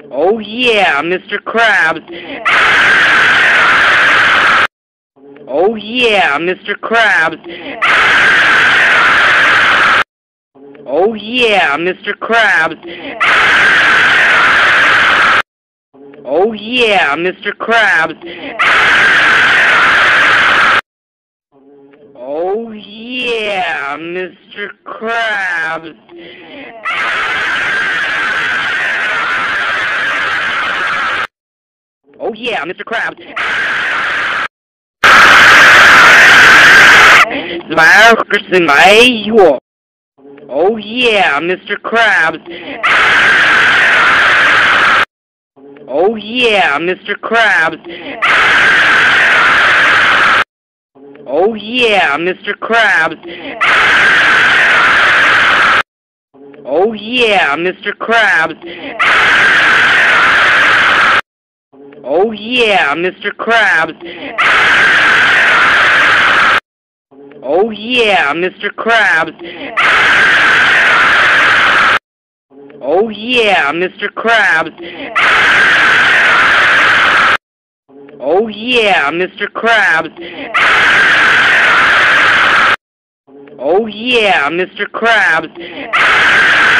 Oh yeah, Mr. Krabs. Oh yeah, Mr. Krabs. Oh yeah, Mr. Krabs. Oh yeah, Mr. Krabs. Oh yeah, Mr. Krabs. Oh yeah, Mr. Krabs. Oh yeah, Mr. Krabs. Oh yeah, Mr. Krabs. Oh yeah, Mr. Krabs. Oh yeah, Mr. Krabs. Oh yeah, Mr. Krabs. Oh yeah, Mr. Krabs. Oh yeah, Mr. Krabs. Oh yeah, Mr. Krabs. Oh yeah, Mr. Krabs.